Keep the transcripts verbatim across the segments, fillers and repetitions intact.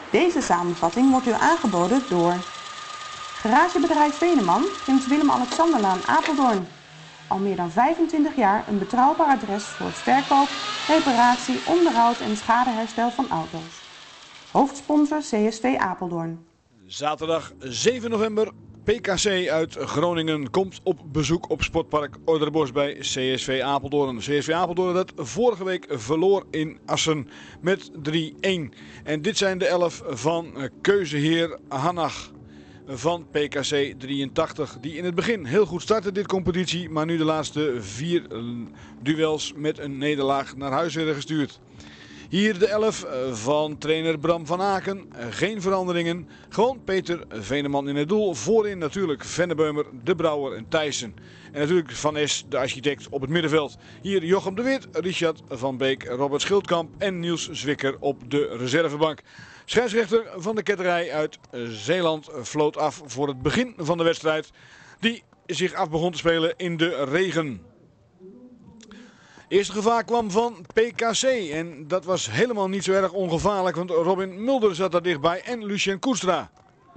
Deze samenvatting wordt u aangeboden door Garagebedrijf Veneman, Prins Willem-Alexanderlaan Apeldoorn. Al meer dan vijfentwintig jaar een betrouwbaar adres voor verkoop, reparatie, onderhoud en schadeherstel van auto's. Hoofdsponsor C S V Apeldoorn. Zaterdag zeven november, P K C uit Groningen komt op bezoek op Sportpark Oiderbosch bij C S V Apeldoorn. C S V Apeldoorn dat vorige week verloor in Assen met drie een. En dit zijn de elf van keuzeheer Hannach van P K C drieëntachtig. Die in het begin heel goed startte dit competitie, maar nu de laatste vier duels met een nederlaag naar huis werden gestuurd. Hier de elf van trainer Bram van Aken. Geen veranderingen. Gewoon Peter Veneman in het doel. Voorin natuurlijk Vennebeumer, De Brouwer en Thijssen. En natuurlijk Van Es, de architect, op het middenveld. Hier Jochem de Wit, Richard van Beek, Robert Schildkamp en Niels Zwikker op de reservebank. Scheidsrechter van de ketterij uit Zeeland floot af voor het begin van de wedstrijd. Die zich af begon te spelen in de regen. Eerste gevaar kwam van P K C en dat was helemaal niet zo erg ongevaarlijk, want Robin Mulder zat daar dichtbij en Lucien Koestra.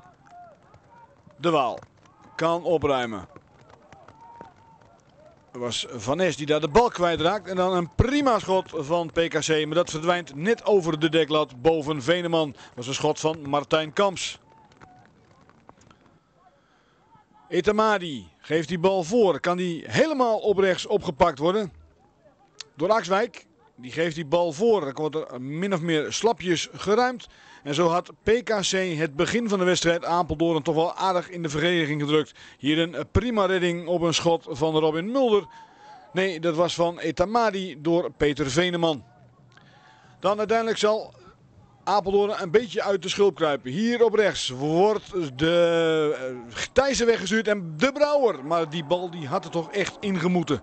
De Waal kan opruimen. Het was Van Nes die daar de bal kwijtraakt en dan een prima schot van P K C, maar dat verdwijnt net over de deklat boven Veneman. Dat was een schot van Martijn Kamps. Etamadi geeft die bal voor, kan die helemaal op rechts opgepakt worden door Akswijk. Die geeft die bal voor. Dan wordt er min of meer slapjes geruimd. En zo had P K C het begin van de wedstrijd Apeldoorn toch wel aardig in de verdediging gedrukt. Hier een prima redding op een schot van Robin Mulder. Nee, dat was van Etamadi door Peter Veneman. Dan uiteindelijk zal Apeldoorn een beetje uit de schulp kruipen. Hier op rechts wordt de Thijssen weggestuurd en De Brouwer. Maar die bal die had er toch echt ingemoeten.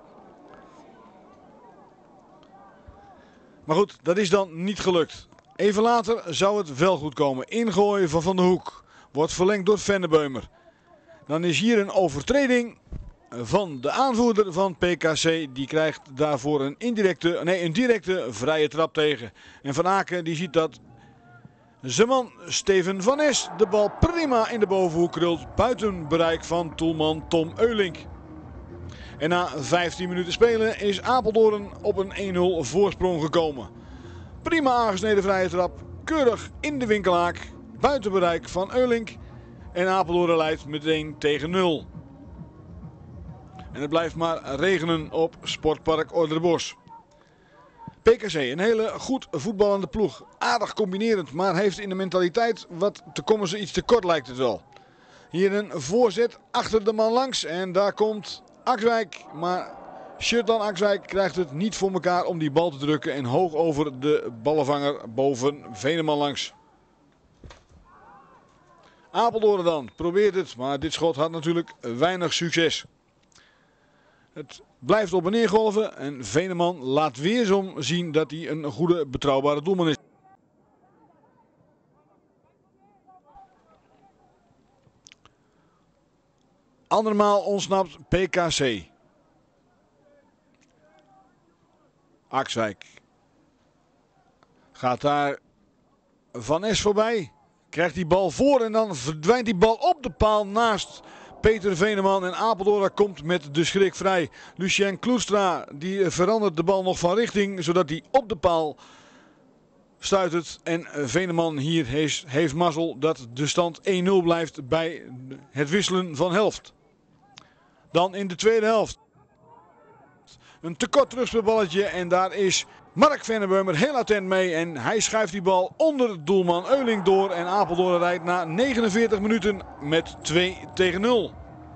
Maar goed, dat is dan niet gelukt. Even later zou het wel goed komen. Ingooien van Van der Hoek. Wordt verlengd door Vennebeumer. Dan is hier een overtreding van de aanvoerder van P K C. Die krijgt daarvoor een indirecte, nee, een directe vrije trap tegen. En Van Aken die ziet dat zijn man Steven Van Es de bal prima in de bovenhoek krult. Buiten bereik van doelman Tom Eulink. En na vijftien minuten spelen is Apeldoorn op een een nul voorsprong gekomen. Prima aangesneden vrije trap. Keurig in de winkelhaak. Buiten bereik van Eulink. En Apeldoorn leidt meteen tegen nul. En het blijft maar regenen op Sportpark Oiderbosch. P K C, een hele goed voetballende ploeg. Aardig combinerend, maar heeft in de mentaliteit wat te komen ze iets tekort lijkt het wel. Hier een voorzet achter de man langs. En daar komt Akswijk, maar Shirtlan Akswijk krijgt het niet voor elkaar om die bal te drukken en hoog over de ballenvanger boven Veneman langs. Apeldoorn dan probeert het, maar dit schot had natuurlijk weinig succes. Het blijft op en neer golven en Veneman laat weer zo zien dat hij een goede betrouwbare doelman is. Andermaal ontsnapt P K C. Akswijk. Gaat daar Van Es voorbij. Krijgt die bal voor en dan verdwijnt die bal op de paal naast Peter Veneman. En Apeldoorn komt met de schrik vrij. Lucien Kloestra die verandert de bal nog van richting. Zodat hij op de paal stuitert. En Veneman hier heeft, heeft mazzel dat de stand een nul blijft bij het wisselen van helft. Dan in de tweede helft. Een tekort terugspeelballetje en daar is Mark Vennebeumer heel attent mee. En hij schuift die bal onder doelman Eulink door. En Apeldoorn rijdt na negenenveertig minuten met twee tegen nul.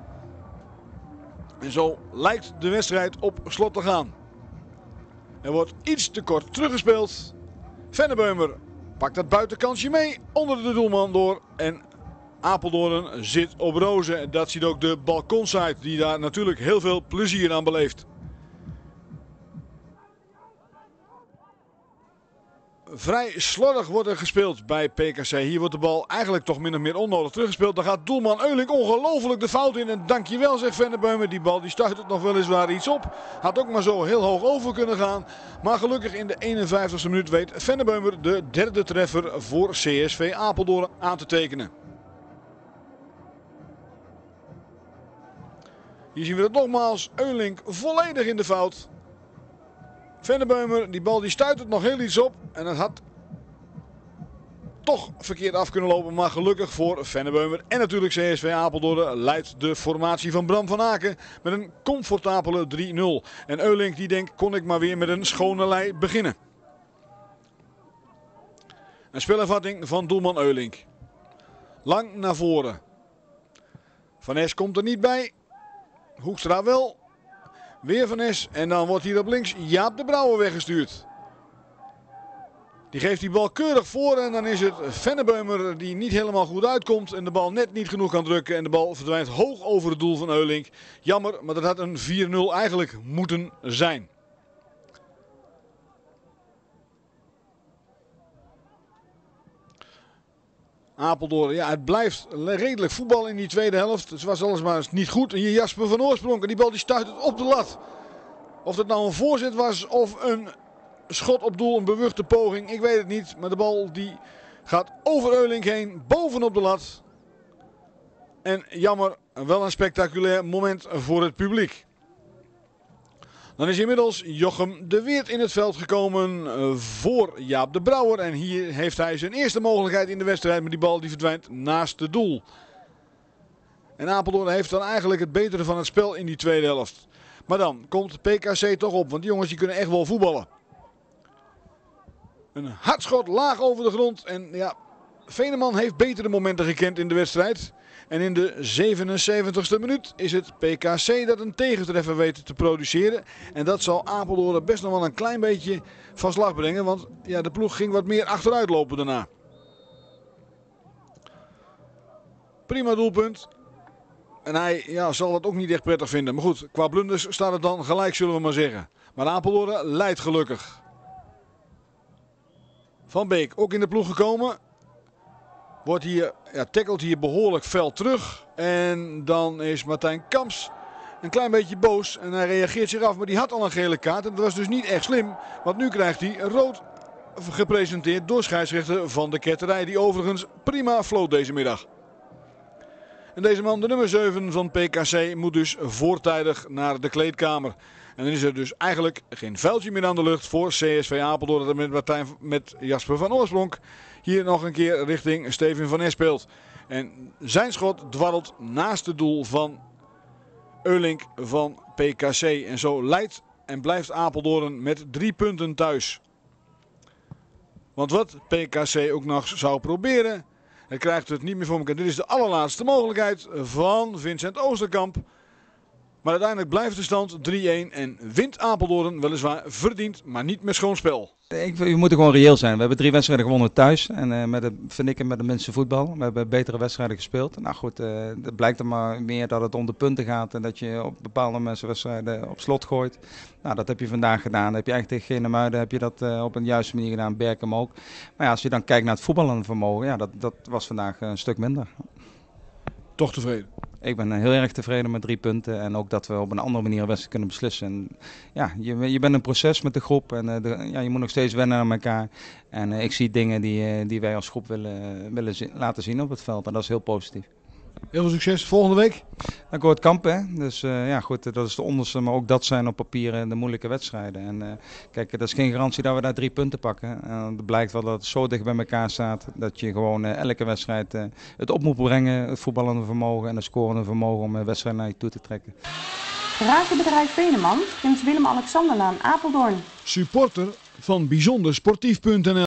En zo lijkt de wedstrijd op slot te gaan. Er wordt iets te kort teruggespeeld. Vennebeumer pakt dat buitenkansje mee onder de doelman door. En Apeldoorn zit op rozen. Dat ziet ook de balkonsite die daar natuurlijk heel veel plezier aan beleeft. Vrij slordig wordt er gespeeld bij P K C. Hier wordt de bal eigenlijk toch min of meer onnodig teruggespeeld. Dan gaat doelman Eurlink ongelooflijk de fout in. En dankjewel, zegt Vennebeumer. Die bal die stuit het nog weliswaar iets op. Had ook maar zo heel hoog over kunnen gaan. Maar gelukkig in de eenenvijftigste minuut weet Vennebeumer de derde treffer voor C S V Apeldoorn aan te tekenen. Hier zien we het nogmaals. Eurlink volledig in de fout. Vennebeumer, die bal die stuit het nog heel iets op. En het had toch verkeerd af kunnen lopen. Maar gelukkig voor Vennebeumer en natuurlijk C S V Apeldoorn leidt de formatie van Bram van Aken met een comfortabele drie nul. En Eurlink die denkt, kon ik maar weer met een schone lei beginnen. Een spelervatting van doelman Eurlink. Lang naar voren. Van Es komt er niet bij. Hoekstra wel. Weer Van Es en dan wordt hier op links Jaap de Brouwer weggestuurd. Die geeft die bal keurig voor en dan is het Vennebeumer die niet helemaal goed uitkomt. En de bal net niet genoeg kan drukken en de bal verdwijnt hoog over het doel van Eurlink. Jammer, maar dat had een vier nul eigenlijk moeten zijn. Apeldoorn, ja, het blijft redelijk voetbal in die tweede helft. Het was allesmaar niet goed. En hier Jasper van Oorsprong, en die bal die stuit het op de lat. Of dat nou een voorzet was of een schot op doel, een bewuste poging, ik weet het niet. Maar de bal die gaat over Eurlink heen, bovenop de lat. En jammer, wel een spectaculair moment voor het publiek. Dan is inmiddels Jochem de Weert in het veld gekomen voor Jaap de Brouwer. En hier heeft hij zijn eerste mogelijkheid in de wedstrijd. Maar die bal die verdwijnt naast het doel. En Apeldoorn heeft dan eigenlijk het betere van het spel in die tweede helft. Maar dan komt P K C toch op. Want die jongens die kunnen echt wel voetballen. Een hard schot laag over de grond. En ja, Veneman heeft betere momenten gekend in de wedstrijd. En in de zevenenzeventigste minuut is het P K C dat een tegentreffer weet te produceren. En dat zal Apeldoorn best nog wel een klein beetje van slag brengen. Want ja, de ploeg ging wat meer achteruit lopen daarna. Prima doelpunt. En hij ja, zal dat ook niet echt prettig vinden. Maar goed, qua blunders staat het dan gelijk, zullen we maar zeggen. Maar Apeldoorn leidt gelukkig. Van Beek ook in de ploeg gekomen. Wordt hier, ja, tackelt hier behoorlijk fel terug. En dan is Martijn Kamps een klein beetje boos. En hij reageert zich af, maar die had al een gele kaart. En dat was dus niet echt slim. Want nu krijgt hij rood gepresenteerd door scheidsrechter Van de Ketterij. Die overigens prima floot deze middag. En deze man, de nummer zeven van P K C, moet dus voortijdig naar de kleedkamer. En dan is er dus eigenlijk geen vuiltje meer aan de lucht voor C S V Apeldoorn. Dat met, Martijn, met Jasper van Oorsprong hier nog een keer richting Steven van Es speelt. En zijn schot dwarrelt naast het doel van Eurlink van P K C. En zo leidt en blijft Apeldoorn met drie punten thuis. Want wat P K C ook nog zou proberen, hij krijgt het niet meer voor elkaar. Dit is de allerlaatste mogelijkheid van Vincent Oosterkamp. Maar uiteindelijk blijft de stand drie-een en wint Apeldoorn weliswaar verdiend, maar niet met schoon spel. Ik, we moeten gewoon reëel zijn. We hebben drie wedstrijden gewonnen thuis. En uh, met de, vind ik met de minste voetbal. We hebben betere wedstrijden gespeeld. Nou goed, uh, het blijkt er maar meer dat het om de punten gaat. En dat je op bepaalde mensen wedstrijden op slot gooit. Nou, dat heb je vandaag gedaan. Heb je eigenlijk tegen Genemuiden heb je dat uh, op een juiste manier gedaan. Berkem ook. Maar ja, als je dan kijkt naar het voetballende vermogen. Ja, dat, dat was vandaag een stuk minder. Toch tevreden? Ik ben heel erg tevreden met drie punten en ook dat we op een andere manier een wedstrijd kunnen beslissen. En ja, je, je bent een proces met de groep en uh, de, ja, je moet nog steeds wennen aan elkaar. En uh, ik zie dingen die, uh, die wij als groep willen, willen zi- laten zien op het veld en dat is heel positief. Heel veel succes volgende week. Dan wordt kamp, hè. Dus uh, ja goed, dat is de onderste, maar ook dat zijn op papier de moeilijke wedstrijden. En uh, kijk, dat is geen garantie dat we daar drie punten pakken. Uh, het blijkt wel dat het zo dicht bij elkaar staat dat je gewoon uh, elke wedstrijd uh, het op moet brengen, het voetballende vermogen en het scorende vermogen om een wedstrijd naar je toe te trekken. Garagebedrijf Veneman, Prins Willem-Alexanderlaan, Apeldoorn. Supporter van bijzonder sportief punt n l